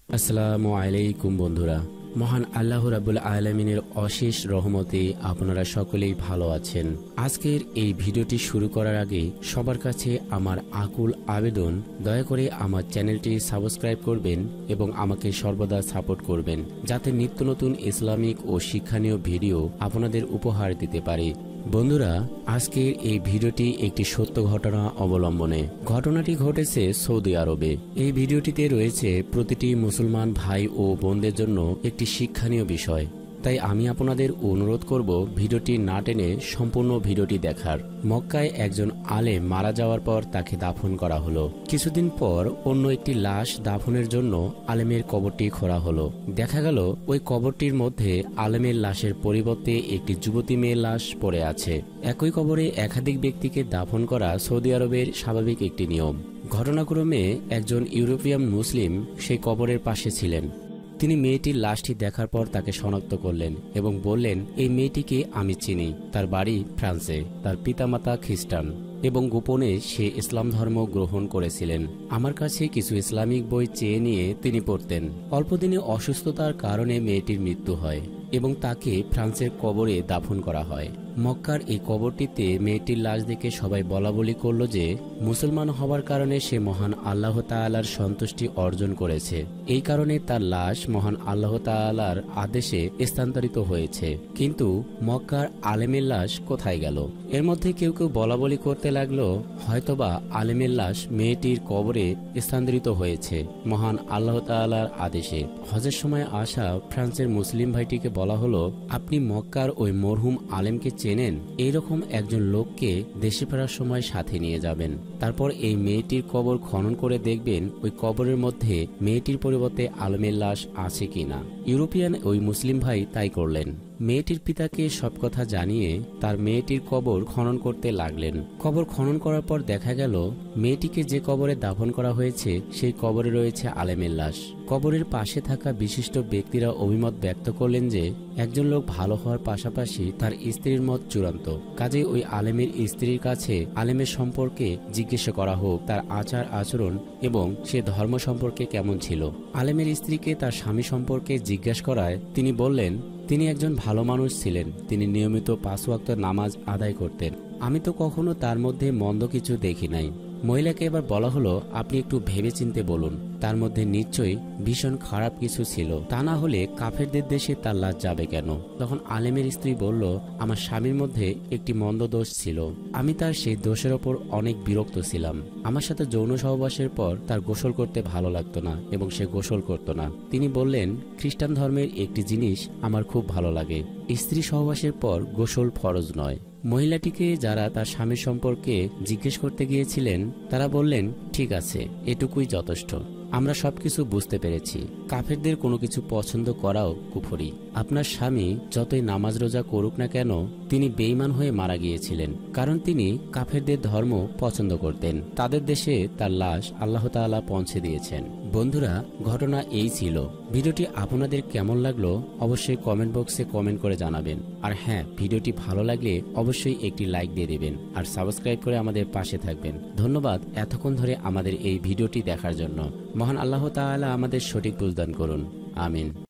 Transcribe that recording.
আসসালামু আলাইকুম বন্ধুরা। মহান আল্লাহ রাব্বুল আলামিনের অশেষ রহমতে আপনারা সকলেই ভালো আছেন। আজকের এই ভিডিওটি শুরু করার আগে সবার কাছে আমার আকুল আবেদন, দয়া করে আমার চ্যানেলটি সাবস্ক্রাইব করবেন এবং আমাকে সর্বদা সাপোর্ট করবেন, যাতে নিত্য নতুন ইসলামিক ও শিক্ষণীয় ভিডিও আপনাদের উপহার দিতে পারে। বন্ধুরা, আজকের এই ভিডিওটি একটি সত্য ঘটনা অবলম্বনে। ঘটনাটি ঘটেছে সৌদি আরবে। এই ভিডিওটিতে রয়েছে প্রতিটি মুসলমান ভাই ও বোনদের জন্য একটি শিক্ষণীয় বিষয়। তাই আমি আপনাদের অনুরোধ করব ভিডিওটি না টেনে সম্পূর্ণ ভিডিওটি দেখার। মক্কায় একজন আলেম মারা যাওয়ার পর তাকে দাফন করা হলো। কিছুদিন পর অন্য একটি লাশ দাফনের জন্য আলেমের কবরটি খোঁড়া হলো। দেখা গেল ওই কবরটির মধ্যে আলেমের লাশের পরিবর্তে একটি যুবতী মেয়ের লাশ পড়ে আছে। একই কবরে একাধিক ব্যক্তিকে দাফন করা সৌদি আরবের স্বাভাবিক একটি নিয়ম। ঘটনাক্রমে একজন ইউরোপিয়ান মুসলিম সেই কবরের পাশে ছিলেন। তিনি মেয়েটির লাশটি দেখার পর তাকে শনাক্ত করলেন এবং বললেন, এই মেয়েটিকে আমি চিনি। তার বাড়ি ফ্রান্সে, তার পিতামাতা খ্রিস্টান এবং গোপনে সে ইসলাম ধর্ম গ্রহণ করেছিলেন। আমার কাছে কিছু ইসলামিক বই চেয়ে নিয়ে তিনি পড়তেন। অল্পদিনে অসুস্থতার কারণে মেয়েটির মৃত্যু হয় এবং তাকে ফ্রান্সের কবরে দাফন করা হয়। মক্কার এই কবরটিতে মেয়েটির লাশ দেখে সবাই বলাবলি করল যে মুসলমান হওয়ার কারণে সে মহান আল্লাহ তাআলার সন্তুষ্টি অর্জন করেছে। এই কারণে তার লাশ মহান আল্লাহ তাআলার আদেশে স্থানান্তরিত হয়েছে। কিন্তু মক্কার আলেমের লাশ কোথায় গেল? এর মধ্যে কেউ কেউ বলাবলি করতে লাগলো, হয়তোবা আলেমের লাশ মেয়েটির কবরে স্থানান্তরিত হয়েছে মহান আল্লাহ তাআলার আদেশে। হজের সময় আসা ফ্রান্সের মুসলিম ভাইটিকে বলা হলো, আপনি মক্কার ওই মরহুম আলেমকে চেনেন? এইরকম একজন লোককে দেশে ফেরার সময় সাথে নিয়ে যাবেন। তারপর এই মেয়েটির কবর খনন করে দেখবেন ওই কবরের মধ্যে মেয়েটির পরিবর্তে আলেমের লাশ আছে কিনা। ইউরোপিয়ান ওই মুসলিম ভাই তাই করলেন। মেয়েটির পিতাকে সব কথা জানিয়ে তার মেয়েটির কবর খনন করতে লাগলেন। কবর খনন করার পর দেখা গেল মেয়েটিকে যে কবরে দাফন করা হয়েছে সেই কবরে রয়েছে আলেমের লাশ। কবরের পাশে থাকা বিশিষ্ট ব্যক্তিরা অভিমত ব্যক্ত করলেন যে একজন লোক ভালো হওয়ার পাশাপাশি তার স্ত্রীর মত চূড়ান্ত। কাজেই ওই আলেমের স্ত্রীর কাছে আলেমের সম্পর্কে জিজ্ঞাসা করা হোক, তার আচার আচরণ এবং সে ধর্ম সম্পর্কে কেমন ছিল। আলেমের স্ত্রীকে তার স্বামী সম্পর্কে জিজ্ঞাসা করায় তিনি বললেন, তিনি একজন ভালো মানুষ ছিলেন। তিনি নিয়মিত 5 ওয়াক্ত নামাজ আদায় করতেন। আমি তো কখনো তার মধ্যে মন্দ কিছু দেখি নাই। মহিলাকে এবার বলা হলো, আপনি একটু ভেবেচিন্তে বলুন, তার মধ্যে নিশ্চয়ই ভীষণ খারাপ কিছু ছিল, তা না হলে কাফেরদের দেশে তার লাশ যাবে কেন? তখন আলেমের স্ত্রী বলল, আমার স্বামীর মধ্যে একটি মন্দ দোষ ছিল। আমি তার সেই দোষের ওপর অনেক বিরক্ত ছিলাম। আমার সাথে যৌন সহবাসের পর তার গোসল করতে ভালো লাগতো না এবং সে গোসল করত না। তিনি বললেন, খ্রিস্টান ধর্মের একটি জিনিস আমার খুব ভালো লাগে, স্ত্রী সহবাসের পর গোসল ফরজ নয়। মহিলাটিকে যারা তার স্বামীর সম্পর্কে জিজ্ঞেস করতে গিয়েছিলেন তারা বললেন, ঠিক আছে, এটুকুই যথেষ্ট, আমরা সবকিছু বুঝতে পেরেছি। কাফেরদের কোনো কিছু পছন্দ করাও কুফরি। আপনার স্বামী যতই নামাজ রোজা করুক না কেন, তিনি বেঈমান হয়ে মারা গিয়েছিলেন, কারণ তিনি কাফেরদের ধর্ম পছন্দ করতেন। তাদের দেশে তার লাশ আল্লাহ তাআলা পৌঁছে দিয়েছেন। বন্ধুরা, ঘটনা এই ছিল। ভিডিওটি আপনাদের কেমন লাগলো অবশ্যই কমেন্ট বক্সে কমেন্ট করে জানাবেন। আর হ্যাঁ, ভিডিওটি ভালো লাগলে অবশ্যই একটি লাইক দিয়ে দেবেন আর সাবস্ক্রাইব করে আমাদের পাশে থাকবেন। ধন্যবাদ এতক্ষণ ধরে আমাদের এই ভিডিওটি দেখার জন্য। মহান আল্লাহ তাআলা আমাদের সঠিক বুঝদান করুন। আমিন।